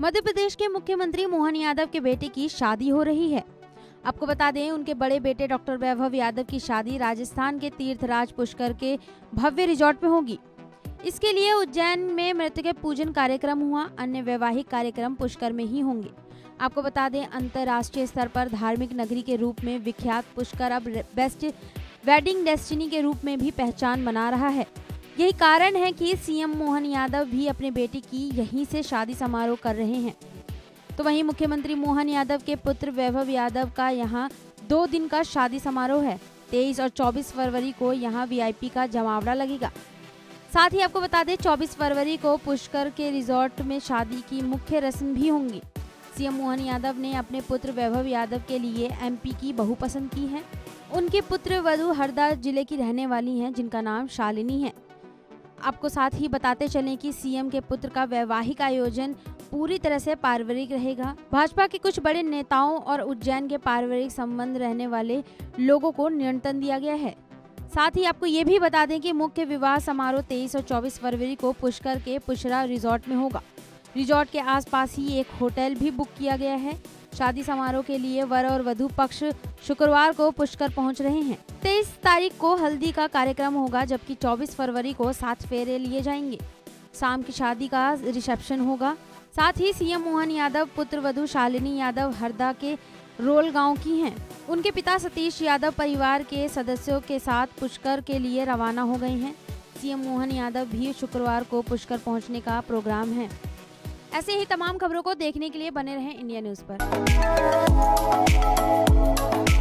मध्य प्रदेश के मुख्यमंत्री मोहन यादव के बेटे की शादी हो रही है। आपको बता दें, उनके बड़े बेटे डॉक्टर वैभव यादव की शादी राजस्थान के तीर्थराज पुष्कर के भव्य रिजॉर्ट में होगी। इसके लिए उज्जैन में मृतक पूजन कार्यक्रम हुआ। अन्य वैवाहिक कार्यक्रम पुष्कर में ही होंगे। आपको बता दें, अंतर्राष्ट्रीय स्तर पर धार्मिक नगरी के रूप में विख्यात पुष्कर अब बेस्ट वेडिंग डेस्टिनी के रूप में भी पहचान बना रहा है। यही कारण है कि सीएम मोहन यादव भी अपने बेटे की यहीं से शादी समारोह कर रहे हैं। तो वहीं मुख्यमंत्री मोहन यादव के पुत्र वैभव यादव का यहां 2 दिन का शादी समारोह है। 23 और 24 फरवरी को यहां वीआईपी का जमावड़ा लगेगा। साथ ही आपको बता दें, 24 फरवरी को पुष्कर के रिजॉर्ट में शादी की मुख्य रस्म भी होंगी। सीएम मोहन यादव ने अपने पुत्र वैभव यादव के लिए एमपी की बहू पसंद की है। उनके पुत्र वधू हरदा जिले की रहने वाली हैं, जिनका नाम शालिनी है। आपको साथ ही बताते चलें कि सीएम के पुत्र का वैवाहिक आयोजन पूरी तरह से पारिवारिक रहेगा। भाजपा के कुछ बड़े नेताओं और उज्जैन के पारिवारिक संबंध रहने वाले लोगों को निमंत्रण दिया गया है। साथ ही आपको ये भी बता दें कि मुख्य विवाह समारोह 23 और 24 फरवरी को पुष्कर के पुष्रा रिजॉर्ट में होगा। रिजॉर्ट के आसपास ही एक होटल भी बुक किया गया है। शादी समारोह के लिए वर और वधू पक्ष शुक्रवार को पुष्कर पहुंच रहे हैं। 23 तारीख को हल्दी का कार्यक्रम होगा, जबकि 24 फरवरी को 7 फेरे लिए जाएंगे। शाम की शादी का रिसेप्शन होगा। साथ ही सीएम मोहन यादव पुत्र वधू शालिनी यादव हरदा के रोल गांव की हैं। उनके पिता सतीश यादव परिवार के सदस्यों के साथ पुष्कर के लिए रवाना हो गए हैं। सीएम मोहन यादव भी शुक्रवार को पुष्कर पहुंचने का प्रोग्राम है। ऐसे ही तमाम खबरों को देखने के लिए बने रहें इंडिया न्यूज़ पर।